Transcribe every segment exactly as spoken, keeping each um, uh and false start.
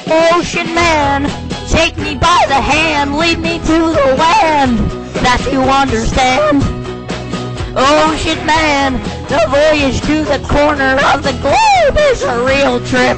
Ocean man, take me by the hand, lead me to the land that you understand. Ocean man, the voyage to the corner of the globe is a real trip.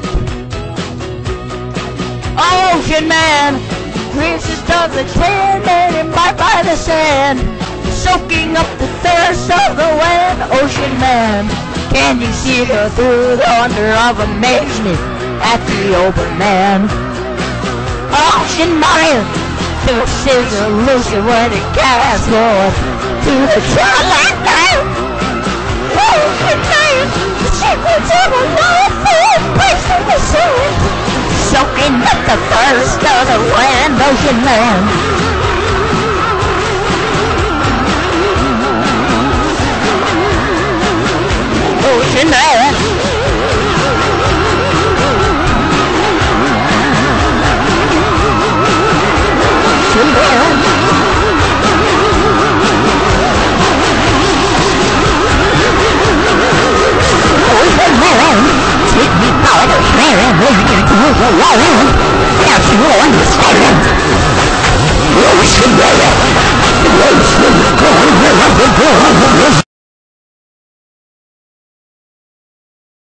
Ocean man, greasest of the tan and imbibed by the sand, soaking up the thirst of the land. Ocean man, can you see her through the wonder of amazement at the open man? Ocean man, to a scissor loose when it casts forth to the twilight night. Ocean man, the secrets of a life placed in the sand, soaking up the thirst of the land. Ocean man. Ocean man.